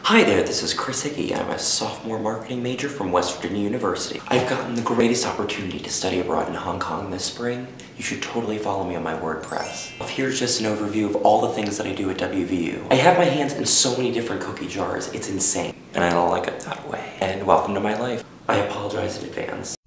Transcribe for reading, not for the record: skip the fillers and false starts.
Hi there, this is Chris Hickey. I'm a sophomore marketing major from Lingnan University. I've gotten the greatest opportunity to study abroad in Hong Kong this spring. You should totally follow me on my WordPress. Here's just an overview of all the things that I do at WVU. I have my hands in so many different cookie jars, it's insane. And I don't like it that way. And welcome to my life. I apologize in advance.